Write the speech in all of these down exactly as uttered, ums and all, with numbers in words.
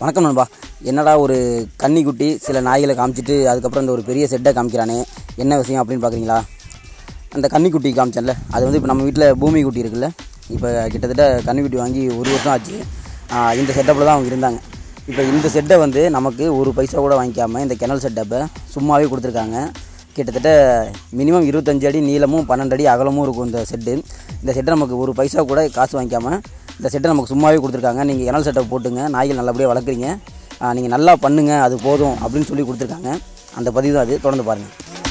வணக்கம் நண்பா. என்னடா ஒரு கன்னிக்குட்டி சில நாய்களை காமிச்சிட்டு அதுக்கப்புறம் இந்த ஒரு பெரிய செட்டை காமிக்கிறானே, என்ன விஷயம் அப்படின்னு பார்க்குறீங்களா? அந்த கன்னிக்குட்டி காமிச்சேன்ல, அது வந்து இப்போ நம்ம வீட்டில் பூமி குட்டி இருக்குல்ல, இப்போ கிட்டத்தட்ட கன்னிக்குட்டி வாங்கி ஒரு வருஷம் ஆச்சு. இந்த செட்டப்பில் தான் அவங்க இருந்தாங்க. இப்போ இந்த செட்டை வந்து நமக்கு ஒரு பைசா கூட வாங்கிக்காமல் இந்த கெனல் செட்டப்பை சும்மாவே கொடுத்துருக்காங்க. கிட்டத்தட்ட மினிமம் இருபத்தஞ்சு அடி நீளமும் பன்னெண்டு அடி அகலமும் இருக்கும் இந்த செட்டு. இந்த செட்டை நமக்கு ஒரு பைசா கூட காசு வாங்கிக்காமல் இந்த செட்டை நமக்கு சும்மாவே கொடுத்துருக்காங்க. நீங்கள் கெனல் செட்டை போட்டுங்க, நாய்கள் நல்லபடியாக வளர்க்குறீங்க, நீங்கள் நல்லா பண்ணுங்கள், அது போதும் அப்படின்னு சொல்லி கொடுத்துருக்காங்க. அந்த பதிவு தான் அது. தொடர்ந்து பாருங்கள்.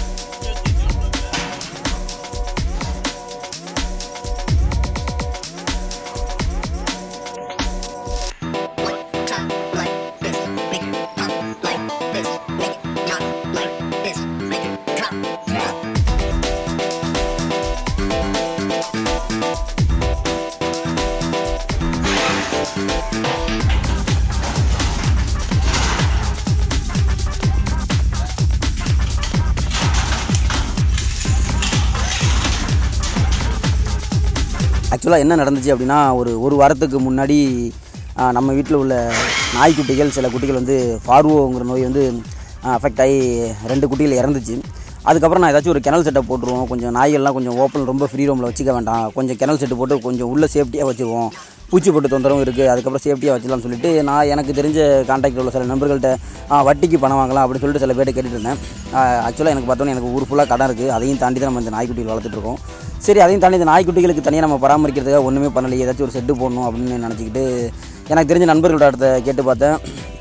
ஆக்சுவலாக என்ன நடந்துச்சு அப்படின்னா, ஒரு ஒரு வாரத்துக்கு முன்னாடி நம்ம வீட்டில் உள்ள நாய்க்குட்டிகள் சில குட்டிகள் வந்து ஃபார்வோங்கிற நோய் வந்து அஃபெக்ட் ஆகி ரெண்டு குட்டிகள் இறந்துச்சு. அதுக்கப்புறம் நான் ஏதாச்சும் ஒரு கெனல் செட்டை போட்டுருவோம், கொஞ்சம் நாய்கள்லாம் கொஞ்சம் ஓப்பன் ரொம்ப ஃப்ரீ ரூமில் வச்சுக்க வேண்டாம், கொஞ்சம் கெனல் செட்டு போட்டு கொஞ்சம் உள்ள சேஃப்டியாக வச்சுருவோம், பூச்சி போட்டு தொந்தரவும் இருக்குது, அதுக்கப்புறம் சேஃப்டியாக வச்சுக்கலாம்னு சொல்லிட்டு நான் எனக்கு தெரிஞ்ச கான்டாக்டில் உள்ள சில நண்பர்கள்ட்ட வட்டிக்கு பணம் வாங்கலாம் அப்படின்னு சொல்லிட்டு சில பேர்ட்ட கேட்டுட்டு இருந்தேன். ஆக்சுவலாக எனக்கு பார்த்தோன்னே எனக்கு ஊர் ஃபுல்லாக கடன் இருக்குது, அதையும் தாண்டி தான் நம்ம இந்த நாய்க்குட்டிகள் வளர்த்துட்ருக்கோம். சரி, அதையும் தாண்டி இந்த நாய்க்குட்டிகளுக்கு தனியாக நம்ம பராமரிக்கிறதுக்காக ஒன்றுமே பண்ணலையே, ஏதாச்சும் ஒரு செட்டு போடணும் அப்படின்னு நினச்சிக்கிட்டு எனக்கு தெரிஞ்ச நண்பர்களோட இடத்த கேட்டு பார்த்தேன்.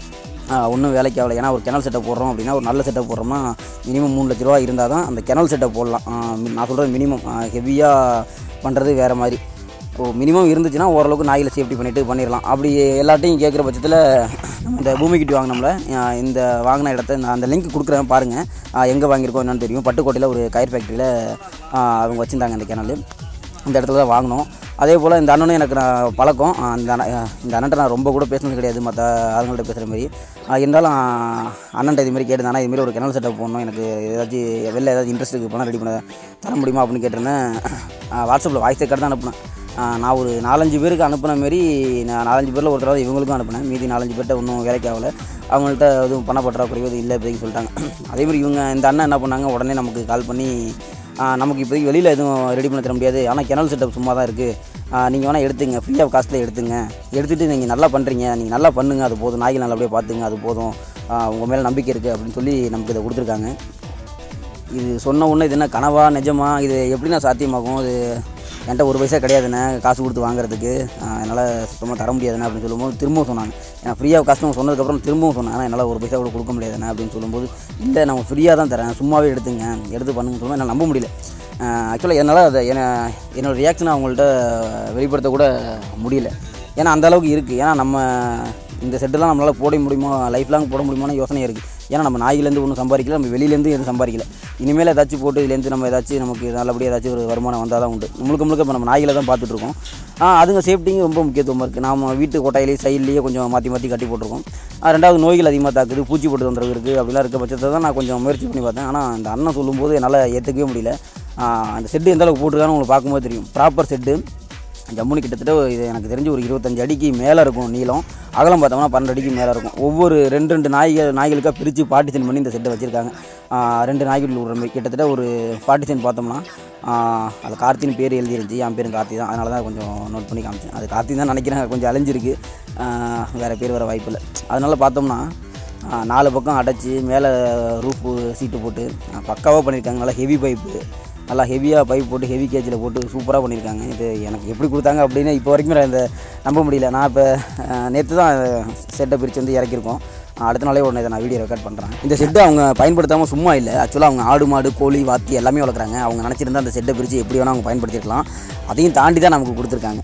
ஒன்றும் வேலைக்கு ஆகலை. ஏன்னா ஒரு கெனல் செட்டை போடுறோம் அப்படின்னா, ஒரு நல்ல செட்டை போடுறோம்னா மினிமம் மூணு லட்ச ரூபா இருந்தால் தான் அந்த கெனல் செட்டை போடலாம். நான் சொல்கிறது மினிமம், ஹெவியாக பண்ணுறது வேறு மாதிரி. ஓ மினிமம் இருந்துச்சுன்னா ஓரளவுக்கு நாய்களை சேஃப்டி பண்ணிவிட்டு பண்ணிடலாம். அப்படி எல்லாட்டையும் கேட்குற பட்சத்தில் இந்த பூமி கிட்டி வாங்கினோம்ல, இந்த வாங்கின இடத்த நான் அந்த லிங்க் கொடுக்குறேன் பாருங்கள், எங்கே வாங்கியிருக்கோம் என்னன்னு தெரியும். பட்டுக்கோட்டையில் ஒரு கயிறு ஃபேக்ட்ரியில் அவங்க வச்சுருந்தாங்க இந்த கெனல். இந்த இடத்துல தான் வாங்கினோம். அதே போல் இந்த அண்ணனும் எனக்கு நான் பழக்கம். அந்த இந்த அண்ணன்ட்ட நான் ரொம்ப கூட பேசுனது கிடையாது, மற்ற ஆளுங்கள்ட்ட பேசுகிற மாதிரி. இருந்தாலும் அண்ணன்ட்ட இதுமாரி கேட்டிருந்தானா, இதுமாரி ஒரு கெனல் செட்டப் போடணும், எனக்கு ஏதாச்சும் வெளில ஏதாவது இன்ட்ரெஸ்ட் இருக்குது, பணம் ரெடி பண்ண தர முடியுமா அப்படின்னு கேட்டிருந்தேன். வாட்ஸ்அப்பில் வாய்ஸ் ரெக்கார்டு தான் அனுப்புனேன். நான் ஒரு நாலஞ்சு பேருக்கு அனுப்பின மாரி நான் நாலஞ்சு பேரில் ஒருத்தராவது இவங்களுக்கும் அனுப்பினேன். மீதி நாலஞ்சு பேர்கிட்ட ஒன்றும் வேலைக்கு ஆகலை. அவங்கள்ட்ட எதுவும் பண பற்றாக்குறையோ இது இல்லை இப்போதைக்கு சொல்லிட்டாங்க. அதேமாதிரி இவங்க இந்த அண்ணன் என்ன பண்ணாங்க, உடனே நமக்கு கால் பண்ணி நமக்கு இப்போதைக்கு வெளியில் எதுவும் ரெடி பண்ண தர முடியாது, ஆனால் கெனல் செட்டப் சும்மா தான் இருக்குது, நீங்கள் வேணால் எடுத்துங்க, ஃப்ரீ ஆஃப் காஸ்ட்டில் எடுத்துங்க, எடுத்துகிட்டு நீங்கள் நல்லா பண்ணுறீங்க, நீங்கள் நல்லா பண்ணுங்கள், அது போதும், நாய்கள் நல்லபடியாக பார்த்துங்க, அது போதும், உங்கள் மேலே நம்பிக்கை இருக்குது அப்படின்னு சொல்லி நமக்கு இதை கொடுத்துருக்காங்க. இது சொன்ன உடனே இது என்ன கனவா நிஜமா, இது எப்படி நான் சாத்தியமாகும், இது என்கிட்ட ஒரு பைசா கிடையாதுண்ணே காசு கொடுத்து வாங்குறதுக்கு, என்னால் சுத்தமாக தர முடியாதுண்ணே அப்படின்னு சொல்லும்போது திரும்பவும் சொன்னாங்க. ஏன்னா ஃப்ரீயாக காஸ்ட்டு சொன்னதுக்கப்புறம் திரும்பவும் சொன்னாங்க, ஆனால் என்னால் ஒரு பைசா கூட கொடுக்க முடியாதுண்ணே அப்படின்னு சொல்லும்போது, இல்லை நான் ஃப்ரீயாக தான் தரேன், சும்மாவே எடுத்துங்க, எடுத்து பண்ணுங்கன்னு சொல்லுவோம். என்னால் நம்ப முடியல. ஆக்சுவலாக என்னால் அதை என்ன என்னோடய ரியாக்ஷனை அவங்கள்ட்ட வெளிப்படுத்தக்கூட முடியல. ஏன்னா அந்தளவுக்கு இருக்குது. ஏன்னா நம்ம இந்த செட்டெல்லாம் நம்மளால் போட முடியுமா, லைஃப் லாங் போட முடியுமான்னு யோசனையாக இருக்குது. ஏன்னா நம்ம நாயிலேருந்து ஒன்றும் சம்பாதிக்கல, நம்ம வெளியிலேருந்து எதுவும் சம்பாதிக்கல. இனிமேல் ஏதாச்சும் போட்டு இதுலேருந்து நம்ம ஏதாச்சும் நமக்கு நல்லபடியாக ஏதாச்சும் ஒரு வருமானம் வந்தால் தான் உண்டு. முழுக்க முழுக்க இப்போ நம்ம நாய்களை தான் பார்த்துட்ருக்கோம். அதுங்க சேஃப்டிங்க ரொம்ப முக்கியத்துவமாக இருக்குது. நம்ம வீட்டு கொட்டாயிலே சைட்லேயே கொஞ்சம் மாற்றி மாற்றி கட்டி போட்டிருக்கோம். ரெண்டாவது நோய்கள் அதிகமாக தாக்குது, பூச்சி போட்டு தொந்தரவு இருக்குது, அப்படிலாம் இருக்க பட்சத்தை தான் நான் கொஞ்சம் முயற்சி பண்ணி பார்த்தேன். ஆனால் அந்த அண்ணன் சொல்லும்போது என்னால் ஏற்றுக்கவே முடியல. அந்த செட்டு எந்த அளவுக்கு போட்டிருக்கான்னு உங்களுக்கு பார்க்கும்போது தெரியும். ப்ராப்பர் செட்டு ஜம்முனி கிட்டத்தட்ட இது எனக்கு தெரிஞ்சு ஒரு இருபத்தஞ்சு அடிக்கு மேலே இருக்கும் நீளம், அகலம் பார்த்தோம்னா பன்னெண்டு அடிக்கு மேலே இருக்கும். ஒவ்வொரு ரெண்டு ரெண்டு நாய்கள் நாய்களுக்காக பிரித்து பார்ட்டிஷன் பண்ணி இந்த செட்டை வச்சுருக்காங்க. ரெண்டு நாய்கள் விடுற மாதிரி கிட்டத்தட்ட ஒரு பார்ட்டிஷன் பார்த்தோம்னா அது கார்த்தின்னு பேர் எழுதிருந்துச்சு. என் பேரும் கார்த்தி தான், அதனால தான் கொஞ்சம் நோட் பண்ணி காமிச்சேன். அது கார்த்தி தான் நினைக்கிறேன், கொஞ்சம் அலைஞ்சிருக்கு, வேறு பேர் வர வாய்ப்பு இல்லை. அதனால் பார்த்தோம்னா நாலு பக்கம் அடைச்சி மேலே ரூஃபு சீட்டு போட்டு பக்காவாக பண்ணியிருக்காங்க. நல்லா ஹெவி பைப்பு, நல்லா ஹெவியாக பைப் போட்டு ஹெவி கேஜில் போட்டு சூப்பராக பண்ணியிருக்காங்க. இது எனக்கு எப்படி கொடுத்தாங்க அப்படின்னு இப்போ வரைக்கும் நான் இந்த நம்ப முடியல. நான் இப்போ நேற்று தான் செட்டை பிரித்து வந்து இறக்கியிருக்கோம். அடுத்த நாளே உடனே இதை நான் வீடியோ ரெக்கார்ட் பண்ணுறேன். இந்த செட்டை அவங்க பயன்படுத்தாமல் சும்மா இல்லை. ஆக்சுவலாக அவங்க ஆடு மாடு கோழி வாத்தி எல்லாமே வளர்க்குறாங்க. அவங்க நினச்சிருந்தா அந்த செட்டை பிரித்து எப்படி வேணால் அவங்க பயன்படுத்திருக்கலாம். அதையும் தாண்டி தான் நமக்கு கொடுத்துருக்காங்க.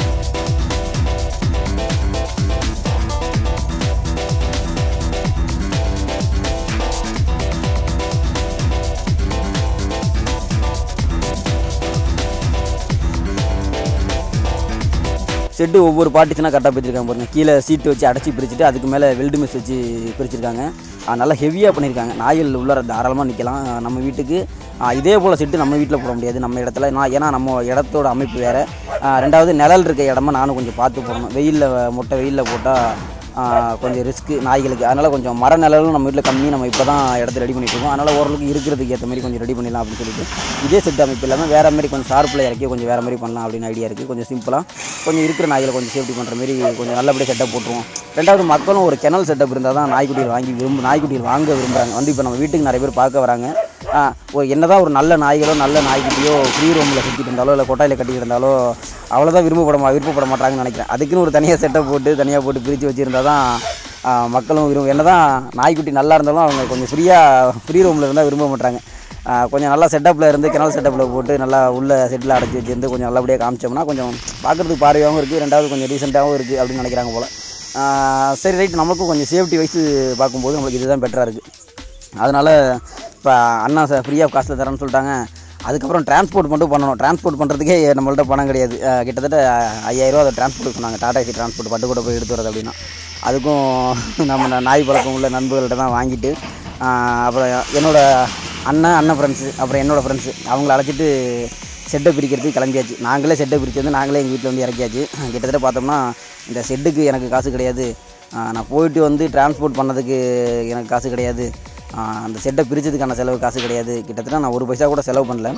செட்டு ஒவ்வொரு பார்ட்டிஷனாக கரெக்டாக பிரிச்சிருக்காங்க பாருங்கள். கீழே சீட்டு வச்சு அடைச்சி பிரிச்சுட்டு அதுக்கு மேலே வெல்டு மெஸ் வச்சு பிரிச்சிருக்காங்க. நல்லா ஹெவியாக பண்ணியிருக்காங்க. நாய்கள் உள்ளார தாராளமாக நிற்கலாம். நம்ம வீட்டுக்கு இதே போல் செட்டு நம்ம வீட்டில் போட முடியாது நம்ம இடத்துல. நான் ஏன்னா நம்ம இடத்தோட அமைப்பு வேறு. ரெண்டாவது நிழல் இருக்க இடமா நானும் கொஞ்சம் பார்த்து போடணும். வெயிலில் மொட்டை வெயிலில் போட்டால் கொஞ்சம் ரிஸ்க்கு நாய்களுக்கு. அதனால் கொஞ்சம் மர நிழலும் நம்ம வீட்டில் கம்மி, நம்ம இப்போ தான் இடத்த ரெடி பண்ணிட்டு இருக்கோம். அதனால் ஓரளவுக்கு இருக்கிறதுக்கு ஏற்ற மாதிரி கொஞ்சம் ரெடி பண்ணிடலாம் அப்படின்னு சொல்லிட்டு இதே செட் அமைப்பு இல்லாமல் வேறு மாதிரி கொஞ்சம் ஷார்ப்பில் இறக்கி கொஞ்சம் வேறு மாதிரி பண்ணலாம் அப்படின்னு ஐடியா இருக்குது. கொஞ்சம் சிம்பிளாக கொஞ்சம் இருக்கிற நாய்களை கொஞ்சம் சேஃப்டி பண்ணுற மாதிரி கொஞ்சம் நல்லபடியாக செட்டப் போட்டுருவோம். ரெண்டாவது மக்களும் ஒரு கெனல் செட்டப் இருந்தால் தான் நாய்க்குட்டிகள் வாங்கி விரும்ப நாய்க்குட்டிகள் வாங்க விரும்புகிறாங்க. வந்து இப்போ நம்ம வீட்டுக்கு நிறைய பேர் பார்க்க வராங்க. ஒரு என்ன தான் ஒரு நல்ல நாய்களோ நல்ல நாய்க்குட்டியோ ஃப்ரீ ரூமில் சுற்றிட்டு இருந்தாலோ இல்லை கொட்டாயில் கட்டிட்டு இருந்தாலோ அவ்வளோதான் விரும்பப்பட விருப்பப்பட மாட்டாங்கன்னு நினைக்கிறேன். அதுக்குன்னு ஒரு தனியாக செட்டப் போட்டு தனியாக போட்டு பிரித்து வச்சுருந்தா தான் மக்களும் விரும்ப என்ன தான் நாய்க்குட்டி நல்லா இருந்தாலும் அவங்க கொஞ்சம் ஃப்ரீயாக ஃப்ரீ ரூமில் இருந்தால் விரும்ப மாட்டாங்க. கொஞ்சம் நல்லா செட்டப்பில் இருந்து கெனல் செட்டப்பில் போட்டு நல்லா உள்ள செட்டில் அடைச்சி வச்சுருந்து கொஞ்சம் நல்லபடியாக காமிச்சோம்னா கொஞ்சம் பார்க்குறதுக்கு பார்வையாகவும் இருக்குது, ரெண்டாவது கொஞ்சம் ரீசெண்டாகவும் இருக்குது அப்படின்னு நினைக்கிறாங்க போல். சரி ரைட், நமக்கும் கொஞ்சம் சேஃப்டி வைஸு பார்க்கும்போது நம்மளுக்கு இதுதான் பெட்டராக இருக்குது. அதனால் இப்போ அண்ணா சார் ஃப்ரீ ஆஃப் காஸ்ட்டில் தரேன்னு சொல்லிட்டாங்க. அதுக்கப்புறம் டிரான்ஸ்போர்ட் மட்டும் பண்ணணும். டிரான்ஸ்போர்ட் பண்ணுறதுக்கே நம்மள்ட்ட பணம் கிடையாது. கிட்டத்தட்ட ஐயாயிரரூவா அதை டிரான்ஸ்போர்ட் சொன்னாங்க. டாடா ஏசி டிரான்ஸ்போர்ட் பட்டுக்கூட போய் எடுத்து வரது அப்படின்னா அதுக்கும் நம்ம நாய் பழக்கம் உள்ள நண்பர்கள்ட்ட தான் வாங்கிட்டு அப்புறம் என்னோடய அண்ணன் அண்ணன் ஃப்ரெண்ட்ஸு அப்புறம் என்னோடய ஃப்ரெண்ட்ஸு அவங்கள அழைச்சிட்டு செட்டை பிரிக்கிறதுக்கு கிளம்பியாச்சு. நாங்களே செட்டை பிரித்து வந்து நாங்களே எங்கள் வீட்டில் வந்து இறக்கியாச்சு. கிட்டத்தட்ட பார்த்தோம்னா இந்த செட்டுக்கு எனக்கு காசு கிடையாது, நான் போயிட்டு வந்து டிரான்ஸ்போர்ட் பண்ணதுக்கு எனக்கு காசு கிடையாது, அந்த செட்டை பிரித்ததுக்கான செலவு காசு கிடையாது. கிட்டத்தட்ட நான் ஒரு பைசா கூட செலவு பண்ணல.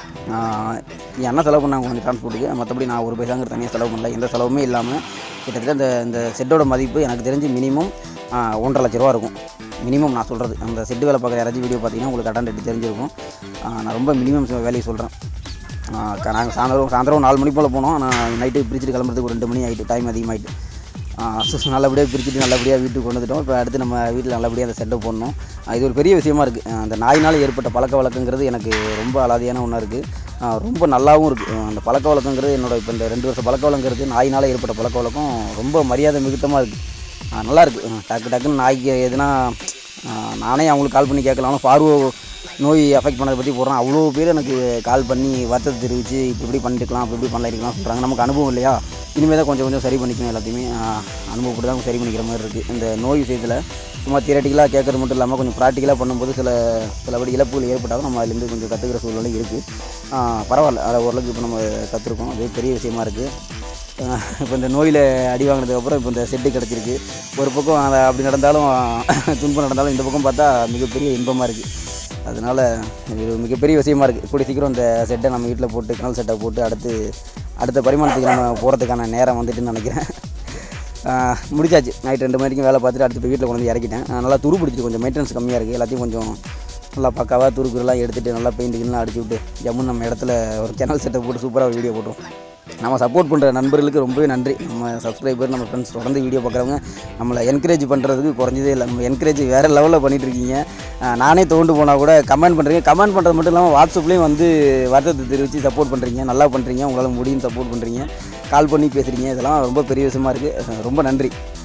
என் அண்ணன் செலவு பண்ணாங்க கொஞ்சம் டிரான்ஸ்போர்ட்டுக்கு, மற்றபடி நான் ஒரு பைசாங்கிற தனியாக செலவு பண்ணல. எந்த செலவுமே இல்லாமல் கிட்டத்தட்ட இந்த இந்த செட்டோட மதிப்பு எனக்கு தெரிஞ்சு மினிமம் ஒன்றரை லட்ச ரூபா இருக்கும். மினிமம் நான் சொல்கிறது. அந்த செட்டு வேலை பார்க்குற யாராச்சும் வீடியோ பார்த்தீங்கன்னா உங்களுக்கு கடன் ரேட்டு தெரிஞ்சிருக்கும். நான் ரொம்ப மினிமம் வேலையை சொல்கிறேன். நாங்கள் சாயந்தரம் சாயந்தரம் நாலு மணி போல் போனோம். நான் நைட்டு பிரிச்சுட்டு கிளம்புறதுக்கு ஒரு ரெண்டு மணி ஆகிட்டு, டைம் அதிகமாகிட்டு. நல்லபடியாக பிரிச்சுட்டு நல்லபடியாக வீட்டுக்கு கொண்டு வந்துட்டோம். இப்போ அடுத்து நம்ம வீட்டில் நல்லபடியாக அந்த செட்டப் போடணும். இது ஒரு பெரிய விஷயமா இருக்குது. அந்த நாயினால் ஏற்பட்ட பழக்க வழக்கங்கிறது எனக்கு ரொம்ப அலாதியான ஒன்றா இருக்குது. ரொம்ப நல்லாவும் இருக்குது. அந்த பழக்க வழக்கங்கிறது என்னோட இப்போ இந்த ரெண்டு வருஷம் பழக்க வழக்கங்கிறது நாயினால் ஏற்பட்ட பழக்க வழக்கம் ரொம்ப மரியாதை மிகுத்தமாக இருக்குது. நல்லாயிருக்கு. டக்கு டக்குன்னு நாய்க்கு எதுனா நானே அவங்களுக்கு கால் பண்ணி கேட்கலாம். ஆனால் பார்வோ நோய் அஃபெக்ட் பண்ணதை பற்றி போடுறேன். அவ்வளோ பேர் எனக்கு கால் பண்ணி வருத்தத்தை தெரிவித்து இப்படி இப்படி பண்ணிட்டுக்கலாம் அப்படி இப்படி பண்ணலாம் சொல்கிறாங்க. நமக்கு அனுபவம் இல்லையா, இனிமேல் தான் கொஞ்சம் கொஞ்சம் சரி பண்ணிக்கணும். எல்லாத்தையுமே அனுபவப்பட்டு தான் சரி பண்ணிக்கிற மாதிரி இருக்குது. இந்த நோய் விஷயத்தில் சும்மா தியரட்டிக்கலாக கேட்குறது மட்டும் இல்லாமல் கொஞ்சம் ப்ராக்டிக்கலாக பண்ணும்போது சில சிலபடி இழப்புகள் ஏற்பட்டாலும் நம்ம அதுலேருந்து கொஞ்சம் கற்றுக்கிற சூழ்நிலை இருக்குது. பரவாயில்ல, அதை ஓரளவுக்கு இப்போ நம்ம கற்றுருக்கோம். அது பெரிய விஷயமா இருக்குது. இப்போ இந்த நோயில் அடி வாங்கினதுக்கப்புறம் இப்போ இந்த செட்டு கிடச்சிருக்கு. ஒரு பக்கம் அதை அப்படி நடந்தாலும் துன்பம் நடந்தாலும் இந்த பக்கம் பார்த்தா மிகப்பெரிய இன்பமாக இருக்குது. அதனால் இது மிகப்பெரிய விஷயமா இருக்குது. கூடிய சீக்கிரம் இந்த செட்டை நம்ம வீட்டில் போட்டு கனல் செட்டை போட்டு அடுத்து அடுத்த பரிமாணத்துக்கு நம்ம போகிறதுக்கான நேரம் வந்துட்டுன்னு நினைக்கிறேன். முடிச்சாச்சு. நைட் ரெண்டு மணிக்கும் வேலை பார்த்துட்டு அடுத்து போய் வீட்டில் கொண்டு வந்து இறக்கிட்டேன். நல்லா துரு பிடிச்சிட்டு கொஞ்சம் மெயின்டெனன்ஸ் கம்மியாக இருக்குது. எல்லாத்தையும் கொஞ்சம் நல்லா பக்காவாக துருக்குறலாம் எடுத்துகிட்டு நல்லா பெயிண்டிங்லாம் அடிச்சு விட்டு ஜம்முன்னு நம்ம இடத்துல ஒரு சேனல் செட்டை போட்டு சூப்பராக வீடியோ போட்டோம். நம்ம சப்போர்ட் பண்ணுற நண்பர்களுக்கு ரொம்பவே நன்றி. நம்ம சப்ஸ்கிரைபர் நம்ம ஃப்ரெண்ட்ஸ் தொடர்ந்து வீடியோ பார்க்குறவங்க நம்மளை என்கரேஜ் பண்ணுறதுக்கு குறைஞ்சதே இல்லை. நம்ம என்கரேஜ் வேறு லெவலில் பண்ணிகிட்ருக்கீங்க. நானே தோண்டு போனால் கூட கமெண்ட் பண்ணுறீங்க. கமெண்ட் பண்ணுறது மட்டும் இல்லாமல் வாட்ஸ்அப்லேயும் வந்து வருத்தத்தை தெரிவித்து சப்போர்ட் பண்ணுறீங்க. நல்லா பண்ணுறீங்க, உங்களால் முடியும் சப்போர்ட் பண்ணுறீங்க, கால் பண்ணி பேசுகிறீங்க. இதெல்லாம் ரொம்ப பெரிய விஷயமா இருக்குது. ரொம்ப நன்றி.